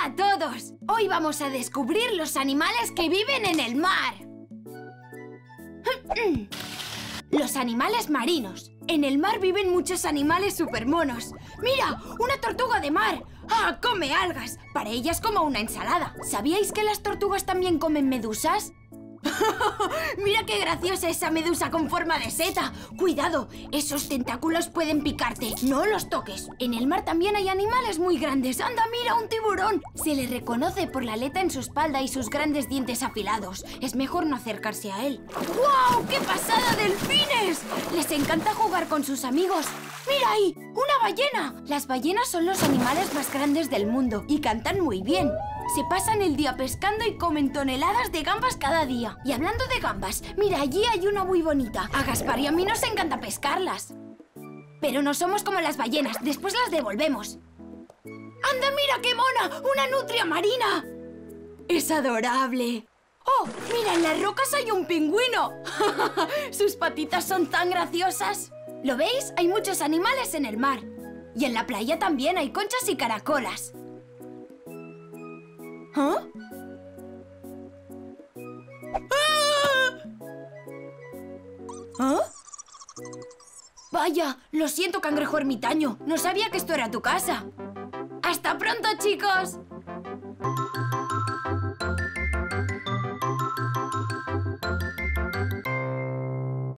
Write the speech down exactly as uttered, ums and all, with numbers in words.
a todos! Hoy vamos a descubrir los animales que viven en el mar. Los animales marinos. En el mar viven muchos animales supermonos. ¡Mira! ¡Una tortuga de mar! ¡Ah! ¡Come algas! Para ella es como una ensalada. ¿Sabíais que las tortugas también comen medusas? ¡Mira qué graciosa esa medusa con forma de seta! ¡Cuidado! Esos tentáculos pueden picarte. ¡No los toques! En el mar también hay animales muy grandes. ¡Anda, mira! ¡Un tiburón! Se le reconoce por la aleta en su espalda y sus grandes dientes afilados. Es mejor no acercarse a él. ¡Guau! ¡Qué pasada, delfines! Les encanta jugar con sus amigos. ¡Mira ahí! ¡Una ballena! Las ballenas son los animales más grandes del mundo y cantan muy bien. Se pasan el día pescando y comen toneladas de gambas cada día. Y hablando de gambas, mira, allí hay una muy bonita. A Gaspar y a mí nos encanta pescarlas. Pero no somos como las ballenas, después las devolvemos. ¡Anda, mira qué mona! ¡Una nutria marina! ¡Es adorable! ¡Oh, mira, en las rocas hay un pingüino! ¡Sus patitas son tan graciosas! ¿Lo veis? Hay muchos animales en el mar. Y en la playa también hay conchas y caracolas. ¿Ah? ¿Ah? Vaya, lo siento, cangrejo ermitaño. No sabía que esto era tu casa. ¡Hasta pronto, chicos!